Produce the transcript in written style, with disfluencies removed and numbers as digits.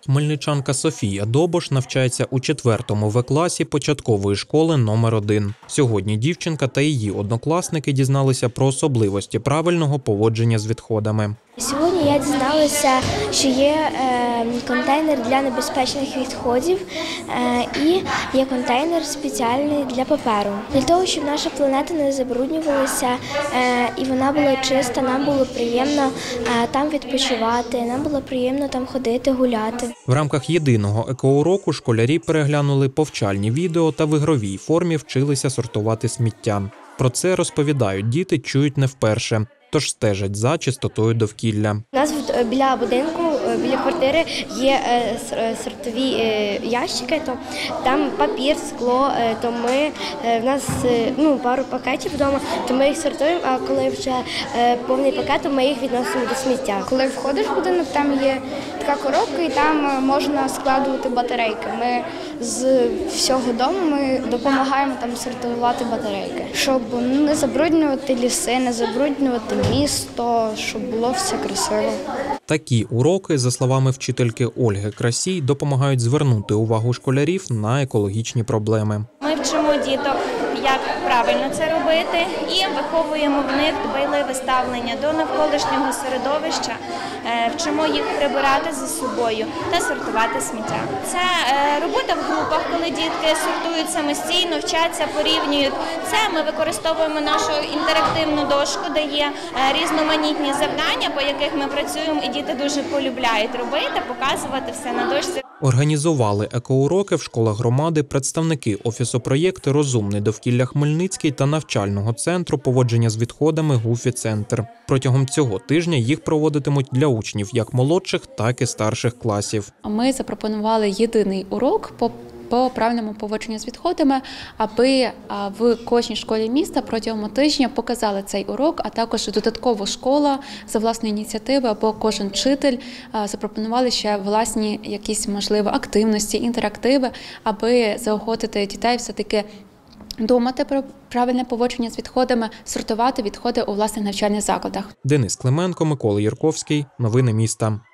Хмельничанка Софія Добош навчається у 4-му В-класі початкової школи номер 1. Сьогодні дівчинка та її однокласники дізналися про особливості правильного поводження з відходами. Сьогодні я дізналася, що є контейнер для небезпечних відходів і є контейнер спеціальний для паперу. Для того, щоб наша планета не забруднювалася і вона була чиста, нам було приємно там відпочивати, нам було приємно там ходити, гуляти. В рамках єдиного екоуроку школярі переглянули повчальні відео та в ігровій формі вчилися сортувати сміття. Про це, розповідають діти, чують не вперше, тож стежать за чистотою довкілля. У нас біля будинку, біля квартири є сортові ящики, то там папір, скло, то в нас пару пакетів вдома, то ми їх сортуємо, а коли вже повний пакет, то ми їх відносимо до сміття. Коли входиш в будинок, там є така коробка і там можна складувати батарейки. Ми з всього дому допомагаємо там сортувати батарейки, щоб не забруднювати ліси, не забруднювати місто, щоб було все красиво. Такі уроки, за словами вчительки Ольги Красій, допомагають звернути увагу школярів на екологічні проблеми. Ми вчимо діток, як правильно це робити, і виховуємо в них дбайливе ставлення до навколишнього середовища, вчимо їх прибирати за собою та сортувати сміття. Це робота в групах, коли дітки сортують самостійно, вчаться, порівнюють. Це ми використовуємо нашу інтерактивну дошку, де є різноманітні завдання, по яких ми працюємо, і діти дуже полюбляють робити, показувати все на дошці. Організували екоуроки в школах громади представники Офісу проєкту «Розумне довкілля Хмельницький» та навчального центру поводження з відходами «Гуфі-центр». Протягом цього тижня їх проводитимуть для учнів як молодших, так і старших класів. Ми запропонували єдиний урок по правильному поводженню з відходами, аби в кожній школі міста протягом тижня показали цей урок, а також додатково школа за власної ініціативи або кожен вчитель запропонували ще власні якісь, можливо, активності, інтерактиви, аби заохотити дітей все-таки думати про правильне поводження з відходами, сортувати відходи у власних навчальних закладах. Денис Клименко, Микола Ярковський. Новини міста.